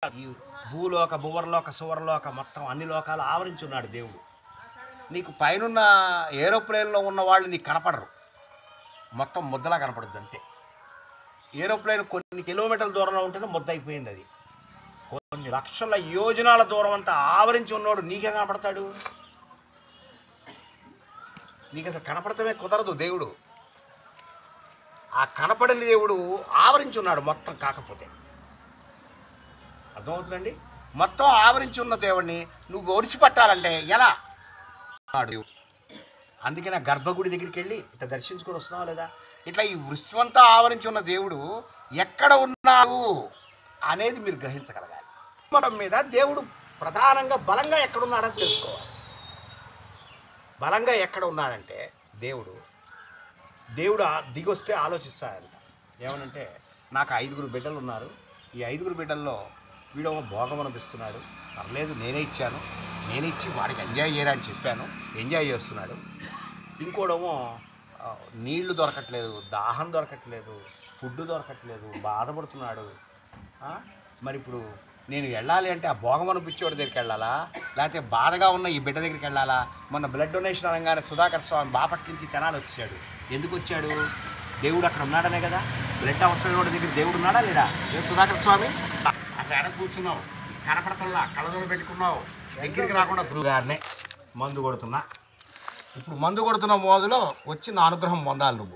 ఈ భూలోక భువర్లోక సువర్లోక మొత్తం అన్ని లోకాలు ఆవరించి ఉన్నాడు దేవుడు. నీకు పైనున్న ఏరోప్లేన్లో ఉన్న వాళ్ళు నీకు కనపడరు, మొత్తం ముద్దలా కనపడుద్ది అంతే. ఏరోప్లేన్ కొన్ని కిలోమీటర్ల దూరంలో ఉంటేనే ముద్ద అయిపోయింది. అది కొన్ని లక్షల యోజనాల దూరం అంతా ఆవరించి ఉన్నవాడు నీకే కనపడతాడు? నీకు అసలు కనపడటమే కుదరదు. దేవుడు ఆ కనపడని దేవుడు ఆవరించి ఉన్నాడు మొత్తం. కాకపోతే అర్థమవుతుందండి, మొత్తం ఆవరించి ఉన్న దేవుడిని నువ్వు ఒడిచిపట్టాలంటే ఎలా? అందుకే నా గర్భగుడి దగ్గరికి వెళ్ళి ఇట్లా దర్శించుకొని వస్తున్నావు లేదా? ఇట్లా ఈ విశ్వంతా ఆవరించి ఉన్న దేవుడు ఎక్కడ ఉన్నాడు అనేది మీరు గ్రహించగలగాలి. మనం మీద దేవుడు ప్రధానంగా బలంగా ఎక్కడున్నాడని తెలుసుకోవాలి. బలంగా ఎక్కడ ఉన్నాడంటే దేవుడు దిగొస్తే ఆలోచిస్తాడంట. ఏమనంటే నాకు 5 బిడ్డలు ఉన్నారు, ఈ 5 బిడ్డల్లో వీడో భోగం అనిపిస్తున్నాడు, పర్లేదు నేనే ఇచ్చాను, నేను ఇచ్చి వాడికి ఎంజాయ్ చేయరా అని చెప్పాను, ఎంజాయ్ చేస్తున్నాడు. ఇంకోడేమో నీళ్లు దొరకట్లేదు, దాహం దొరకట్లేదు, ఫుడ్ దొరకట్లేదు, బాధపడుతున్నాడు. మరి ఇప్పుడు నేను వెళ్ళాలి అంటే ఆ భోగం అనిపించేవాడి దగ్గరికి వెళ్ళాలా, లేకపోతే బాధగా ఉన్న ఈ బిడ్డ దగ్గరికి వెళ్ళాలా? మొన్న బ్లడ్ డొనేషన్ అనగానే సుధాకర్ స్వామి బాపట్ల నుంచి తెనాలి వచ్చాడు. ఎందుకు వచ్చాడు? దేవుడు అక్కడ ఉన్నాడనే కదా. బ్లడ్ అవసరమైన వాడి దగ్గర దేవుడు ఉన్నాడా లేడా? ఏ సుధాకర్ స్వామి అక్కడ ఎడ కూర్చున్నావు, కనపడతల్లా, కళ్ళజోడు పెట్టుకున్నావు, దగ్గరికి రాకుండా గురుగారినే మందు కొడుతున్నా. ఇప్పుడు మందు కొడుతున్న మోదులో వచ్చి నా అనుగ్రహం పొందాలి నువ్వు.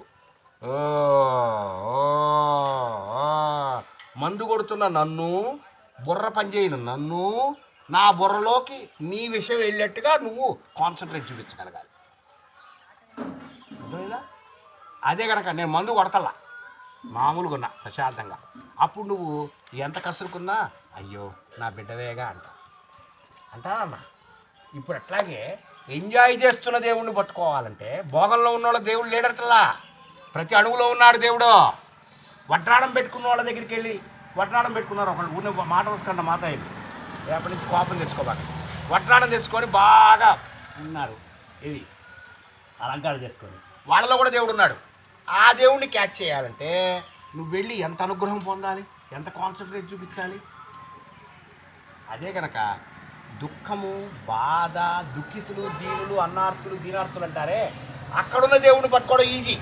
మందు కొడుతున్న నన్ను, బుర్ర పనిచేయను నన్ను, నా బుర్రలోకి నీ విషయం వెళ్ళేట్టుగా నువ్వు కాన్సన్ట్రేట్ చూపించగలగాలి. అర్థమైందా? అదే కనుక నేను మందు కొడతల్లా, మామూలుగా ఉన్నా ప్రశాంతంగా, అప్పుడు నువ్వు ఎంత కసురుకున్నా అయ్యో నా బిడ్డవేగా అంటానమ్మా. ఇప్పుడు అట్లాగే ఎంజాయ్ చేస్తున్న దేవుడిని పట్టుకోవాలంటే భోగంలో ఉన్న వాళ్ళ దేవుడు లేడటల్లా, ప్రతి అణువులో ఉన్నాడు దేవుడు. వడ్రాడం పెట్టుకున్న వాళ్ళ దగ్గరికి వెళ్ళి వడ్రాడం పెట్టుకున్నారు ఒకళ్ళు, ఊరిని మాట వస్తున్న మాత అయింది, రేపటి నుంచి కోపం తెచ్చుకోబాక. వడ్రాడం తెచ్చుకొని బాగా ఉన్నారు, ఇది అలంకారం చేసుకొని, వాళ్ళలో కూడా దేవుడు ఉన్నాడు. ఆ దేవుడిని క్యాచ్ చేయాలంటే నువ్వు వెళ్ళి ఎంత అనుగ్రహం పొందాలి, ఎంత కాన్సన్ట్రేట్ చూపించాలి. అదే కనుక దుఃఖము, బాధ, దుఃఖితులు, దీనులు, అన్నార్తులు, దీనార్తులు అంటారే, అక్కడున్న దేవుడిని పట్టుకోవడం ఈజీ.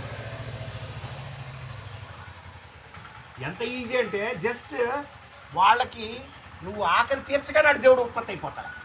ఎంత ఈజీ అంటే జస్ట్ వాళ్ళకి నువ్వు ఆకలి తీర్చగానే దేవుడు ఉత్పత్తి అయిపోతాడు.